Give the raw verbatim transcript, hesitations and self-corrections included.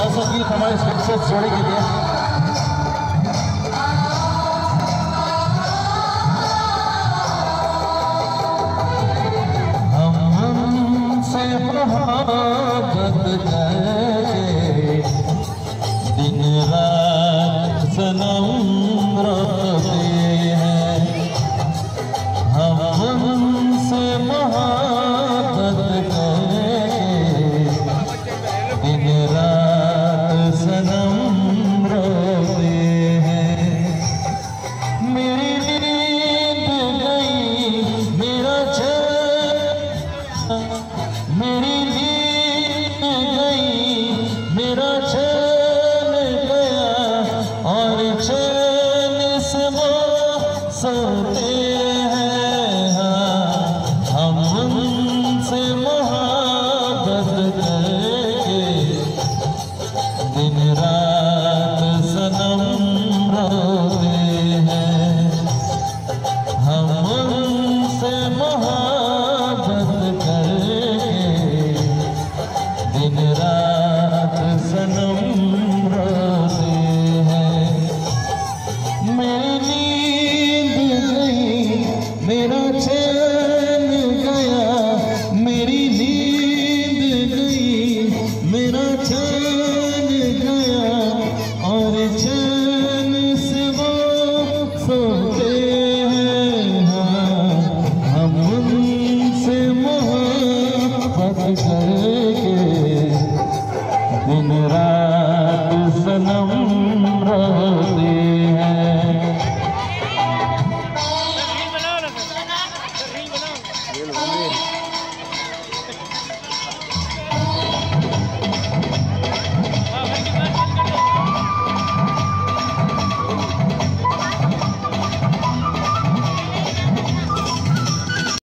ऐसा गीत हमारे सक्सेस जोड़ी के लिए हम हमसे मोहब्बत करके दिन रात सनम रोते हैं। हम हमसे मोहब्बत करके दिन रात सनम रोते हैं। मेरी नींद गई मेरा चैन, मेरी नींद गई मेरा चैन गया और चैन से वो सोते हैं। हम उनसे मोहब्बत करके दिन रात सनम रोते हैं। हम उनसे मोहब्बत करके दिन रात सनम रोते हैं। मेरी नींद गई मेरा चैन गया, मेरी नींद गई मेरा चैन गया और चैन से वो सोते हैं। हम उनसे मोहब्बत करके दिन रात सनम रोते